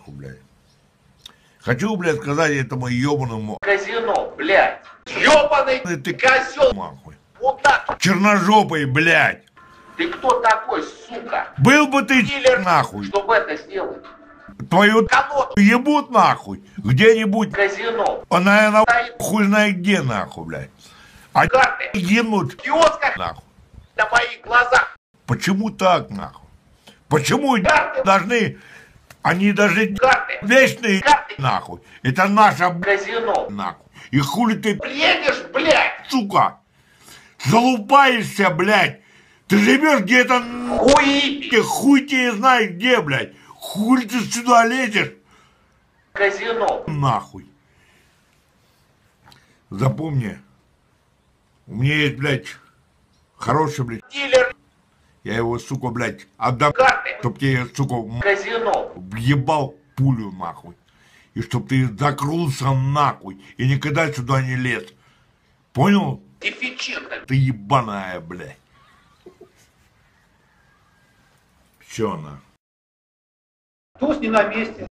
нахуй, блядь. Хочу, блядь, сказать этому ебаному казино, блядь. Ёбаный ты козел, нахуй. мудак. Черножопый, блядь. Ты кто такой, сука? Был бы ты Киллер, нахуй. чтобы это сделать. Твою Кого? ебут нахуй. Где-нибудь. Казино. Он, наверное, Стоит. хуй знает где нахуй, блядь. А Карты. гибнут В киосках нахуй. на моих глазах. Почему так нахуй? Почему Карты. должны... Они даже Карты. вечные Карты. нахуй. Это наша Казино. нахуй. И хули ты, Бредишь, блядь. сука, залупаешься, блядь. Ты живешь где-то... Хуи. Ты хуй тебе знает где, блядь. Хули ты сюда лезешь? Казино. Нахуй. Запомни. У меня есть, блядь, хороший, блядь. Дилер. Я его, сука, блядь, отдам, Карты. чтоб тебе, сука, Казино. въебал пулю, нахуй. И чтоб ты закрылся нахуй. И никогда сюда не лез. Понял? Дефицитно. Ты ебаная, блядь. Все, на. Туз не на месте.